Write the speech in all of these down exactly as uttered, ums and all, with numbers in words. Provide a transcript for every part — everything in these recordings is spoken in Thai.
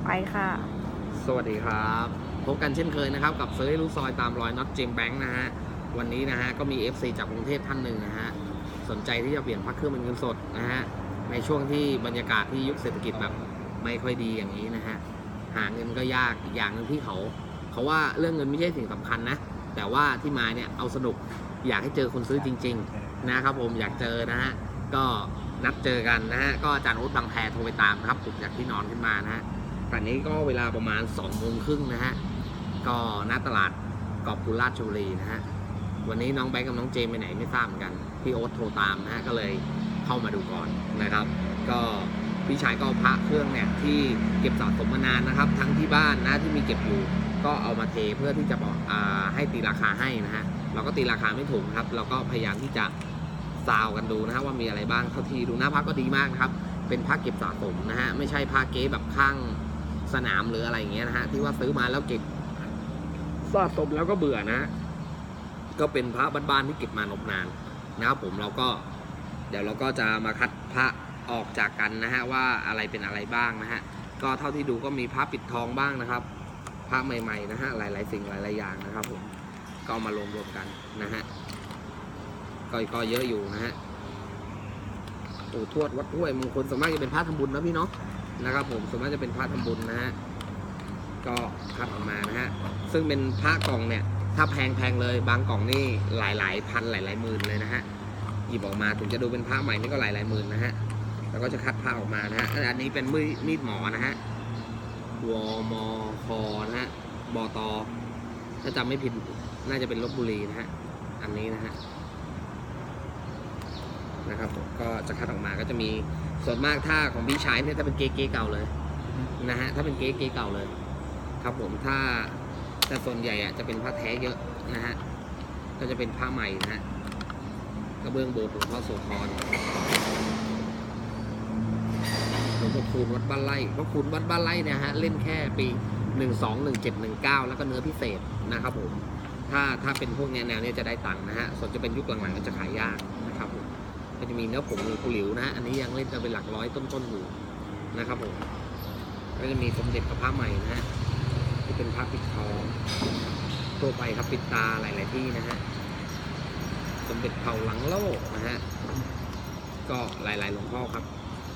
ไปค่ะสวัสดีครับพบกันเช่นเคยนะครับกับเซอร์ให้รู้ซอยตามรอยน็อตเจมแบงค์นะฮะวันนี้นะฮะก็มี เอฟ ซี จากกรุงเทพท่านหนึ่งนะฮะสนใจที่จะเปลี่ยนพระเครื่องเป็นเงินสดนะฮะในช่วงที่บรรยากาศที่ยุคเศรษฐกิจแบบไม่ค่อยดีอย่างนี้นะฮะหาเงินก็ยากอีกอย่างหนึ่งที่เขาเขาว่าเรื่องเงินไม่ใช่สิ่งสำคัญนะแต่ว่าที่มาเนี่ยเอาสนุกอยากให้เจอคนซื้อจริงๆนะครับผมอยากเจอนะฮะก็นัดเจอกันนะฮะก็อาจารย์อุ๊ดบางแพโทรไปตามครับปลุกจากที่นอนขึ้นมานะฮะตอนนี้ก็เวลาประมาณสองโมงครึ่งนะฮะก็หน้าตลาดกอบกุลราชบุรีนะฮะวันนี้น้องแบงค์กับน้องเจมไปไหนไม่ทราบเหมือนกันพี่โอ๊ตโทรตามนะฮะก็เลยเข้ามาดูก่อนนะครับก็พี่ชายก็พระเครื่องเนี่ยที่เก็บสะสมมานานนะครับทั้งที่บ้านนะที่มีเก็บอยู่ก็เอามาเทเพื่อที่จะบอกอ่าให้ตีราคาให้นะฮะเราก็ตีราคาไม่ถูกครับเราก็พยายามที่จะซาวกันดูนะฮะว่ามีอะไรบ้างเท่าที่ดูหน้าพระก็ดีมากนะครับเป็นพระเก็บสะสมนะฮะไม่ใช่พระเก๊แบบข้างสนามหรืออะไรอย่างเงี้ยนะฮะที่ว่าซื้อมาแล้วเก็บสะสมแล้วก็เบื่อนะก็เป็นพระบ้านๆที่เก็บมานมนานนะครับผมเราก็เดี๋ยวเราก็จะมาคัดพระออกจากกันนะฮะว่าอะไรเป็นอะไรบ้างนะฮะก็เท่าที่ดูก็มีพระปิดทองบ้างนะครับพระใหม่ๆนะฮะหลายๆสิ่งหลายๆอย่างนะครับผมก็มารวมๆกันนะฮะก็ก็เยอะอยู่นะฮะปู่ทวดวัดห้วยมงคลส่วนมากจะเป็นพระทำบุญนะพี่เนาะนะครับผมส่วนมากจะเป็นพระทำบุญนะฮะก็คัดออกมานะฮะซึ่งเป็นพระกล่องเนี่ยถ้าแพงแพงเลยบางกล่องนี่หลายหลายพันหลายหลายหมื่นเลยนะฮะหยิบออกมาถึงจะดูเป็นพระใหม่นี่ก็หลายหลายหมื่นนะฮะแล้วก็จะคัดพระออกมานะฮะอันนี้เป็นมีดหมอนะฮะวมคนะฮะบตถ้าจำไม่ผิดน่าจะเป็นลพบุรีนะฮะอันนี้นะฮะนะครับผมก็จะคัดออกมาก็จะมีส่วนมากถ้าของพี่ชายเนี่ยถ้าเป็นเก๊เก๊เก่าเลยนะฮะถ้าเป็นเก๊เก๊เก่าเลยครับผมถ้าแต่ส่วนใหญ่อะจะเป็นผ้าแท้เยอะนะฮะก็จะเป็นผ้าใหม่นะฮะกระเบื้องโบสถ์หลวงพ่อโสธรหลวงพ่อคูณวัดบ้านไร่เพราะคูณวัดบ้านไร่เนี่ยฮะเล่นแค่ปีหนึ่งสองหนึ่งเจ็ดหนึ่งเก้าแล้วก็เนื้อพิเศษนะครับผมถ้าถ้าเป็นพวกแนวนี้จะได้ตังค์นะฮะส่วนจะเป็นยุคหลังๆก็จะขายยากนะครับผมก็จะมีเนื้อผงหรือกุหลิวนะฮะอันนี้ยังเล่นกันเป็นหลักร้อยต้นๆอยู่นะครับผมก็จะมีสมเด็จกับผ้าใหม่นะฮะที่เป็นผ้าปิดทองทั่วไปครับปิดตาหลายๆที่นะฮะสมเด็จเผ่าหลังโลกนะฮะก็หลายๆหลวงพ่อครับ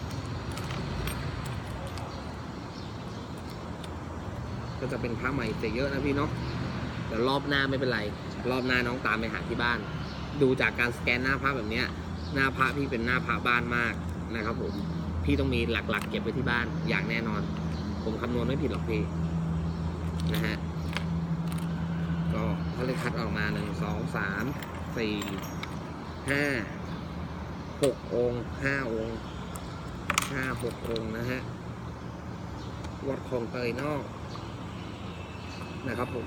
ก็จะเป็นผ้าใหม่แต่เยอะนะพี่เนาะเดี๋ยวรอบหน้าไม่เป็นไรรอบหน้าน้องตามไปหาที่บ้านดูจากการสแกนหน้าพระแบบเนี้ยหน้าพระพี่เป็นหน้าพระบ้านมากนะครับผมพี่ต้องมีหลักๆเก็บไว้ที่บ้านอย่างแน่นอนผมคำนวณไม่ผิดหรอกพี่นะฮะก็เขาเลยคัดออกมาหนึ่งสองสามสี่ห้าหกองค์ห้าองค์ห้าหกองค์นะฮะวัดคลองเตยนอกนะครับผม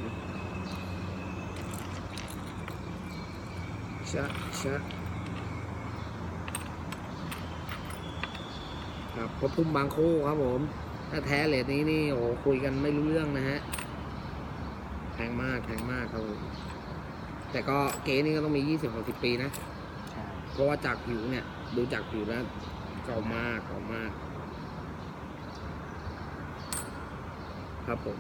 ชะชะครับพบพุ่มบางโคครับผมถ้าแท้เลทนี้นี่โอ้โหคุยกันไม่รู้เรื่องนะฮะแพงมากแพงมากครับผมแต่ก็เก๋นี่ก็ต้องมียี่สิบหกสิบปีนะเพราะว่าจากผิวเนี่ยดูจากผิวแล้วเก่ามากเก่ามากครับผม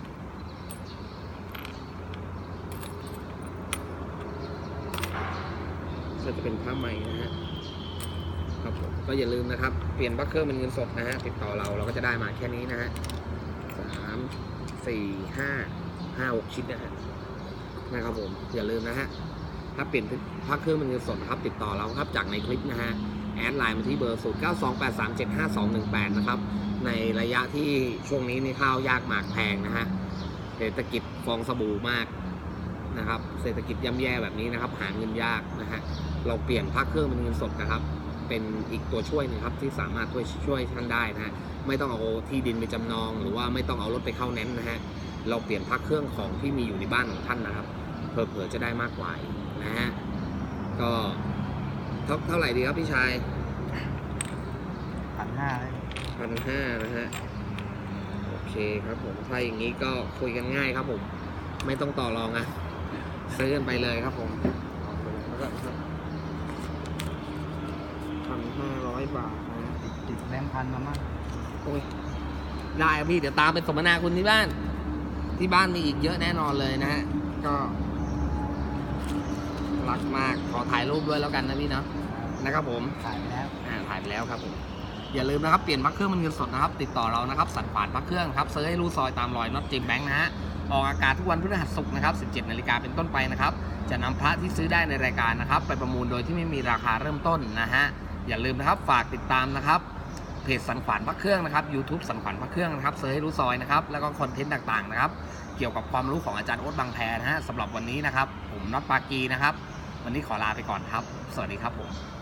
ก็จะเป็นผ้าใหม่นะฮะครับผมก็อย่าลืมนะครับเปลี่ยนพระเครื่องเป็นเงินสดนะฮะติดต่อเราเราก็จะได้มาแค่นี้นะฮะสามสี่ห้าห้าหกชิ้นนะฮะนะครับผมอย่าลืมนะฮะถ้าเปลี่ยนพระเครื่องเป็นเงินสดนะครับติดต่อเราครับจากในคลิปนะฮะแอดไลน์มาที่เบอร์ศูนย์ เก้า สอง แปด สาม เจ็ด ห้า สอง หนึ่ง แปดนะครับในระยะที่ช่วงนี้นี่ข้าวยากหมากแพงนะฮะเศรษฐกิจฟองสบู่มากนะครับเศรษฐกิจย่ำแย่แบบนี้นะครับหาเงินยากนะฮะเราเปลี่ยนพระเครื่องเป็นเงินสดนะครับเป็นอีกตัวช่วยนึงครับที่สามารถช่วยช่วยท่านได้นะฮะไม่ต้องเอาที่ดินไปจำนองหรือว่าไม่ต้องเอารถไปเข้าแนนซ์นะฮะเราเปลี่ยนพระเครื่องของที่มีอยู่ในบ้านของท่านนะครับเผื่อๆจะได้มากกว่านะฮะก็เท่าเท่าไหร่ดีครับพี่ชายพันห้าเลยพันห้านะฮะโอเคครับผมถ้าอย่างนี้ก็คุยกันง่ายครับผมไม่ต้องต่อรองอ่ะซื้อกันไปเลยครับผมแล้วก็พันห้าร้อยบาทนะติดแบงค์พันมามั่งโอ้ยได้ครับพี่เดี๋ยวตามไปสมนาคุณที่บ้านที่บ้านมีอีกเยอะแน่นอนเลยนะฮะก็รักมากขอถ่ายรูปด้วยแล้วกันนะพี่เนาะนะครับผมขายไปแล้วอ่าถ่ายไปแล้วครับผมอย่าลืมนะครับเปลี่ยนพักเครื่องเป็นเงินสดนะครับติดต่อเรานะครับสันขวานพักเครื่องครับเซิร์ชให้รู้ซอยตามรอยน็อตเจมแบงค์นะฮะออกอากาศทุกวันพฤหัสศุกร์นะครับสิบเจ็ดนาฬิกาเป็นต้นไปนะครับจะนำพระที่ซื้อได้ในรายการนะครับไปประมูลโดยที่ไม่มีราคาเริ่มต้นนะฮะอย่าลืมนะครับฝากติดตามนะครับเพจสันขวานพักเครื่องนะครับ YouTube สันขวานพักเครื่องนะครับเซิร์ชให้รู้ซอยนะครับแล้วก็คอนเทนต์ต่างๆนะครับเกี่ยวกับความรู้ของอาจารย์โอ๊ตบางแพนะฮะสำหรับวันนี้นะครับผมน็อตปากีนะครับวันนี้ขอลาไปก่อนครับสวัสดีครับผม